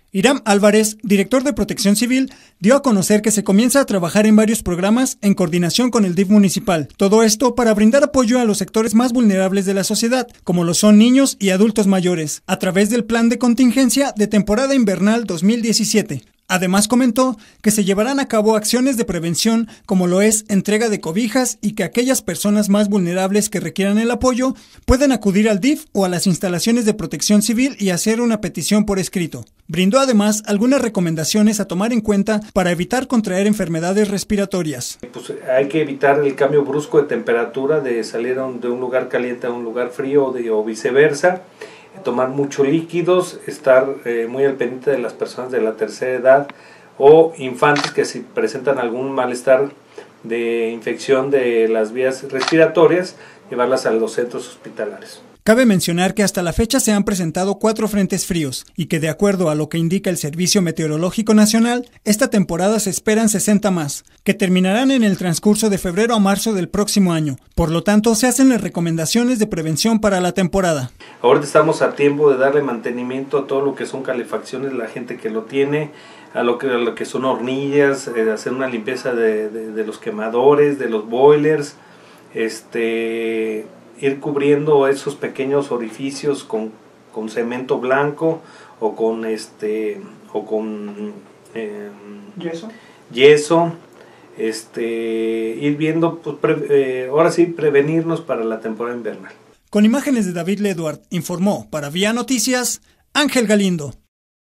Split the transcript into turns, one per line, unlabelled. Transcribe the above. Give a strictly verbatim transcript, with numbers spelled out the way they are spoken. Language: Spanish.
Hiram Álvarez, director de Protección Civil, dio a conocer que se comienza a trabajar en varios programas en coordinación con el D I F municipal. Todo esto para brindar apoyo a los sectores más vulnerables de la sociedad, como lo son niños y adultos mayores, a través del Plan de Contingencia de Temporada Invernal dos mil diecisiete. Además comentó que se llevarán a cabo acciones de prevención como lo es entrega de cobijas y que aquellas personas más vulnerables que requieran el apoyo pueden acudir al D I F o a las instalaciones de Protección Civil y hacer una petición por escrito. Brindó además algunas recomendaciones a tomar en cuenta para evitar contraer enfermedades respiratorias.
Pues hay que evitar el cambio brusco de temperatura, de salir de un lugar caliente a un lugar frío de, o viceversa. Tomar muchos líquidos, estar eh, muy al pendiente de las personas de la tercera edad o infantes que si presentan algún malestar de infección de las vías respiratorias, llevarlas a los centros hospitalarios.
Cabe mencionar que hasta la fecha se han presentado cuatro frentes fríos y que de acuerdo a lo que indica el Servicio Meteorológico Nacional, esta temporada se esperan sesenta más, que terminarán en el transcurso de febrero a marzo del próximo año. Por lo tanto, se hacen las recomendaciones de prevención para la temporada.
Ahorita estamos a tiempo de darle mantenimiento a todo lo que son calefacciones, la gente que lo tiene, a lo que, a lo que son hornillas, eh, hacer una limpieza de, de, de los quemadores, de los boilers, este... ir cubriendo esos pequeños orificios con, con cemento blanco o con este o con eh,
yeso
yeso este ir viendo pues, pre, eh, ahora sí prevenirnos para la temporada invernal.
Con imágenes de David Ledward, informó para Vía Noticias Ángel Galindo.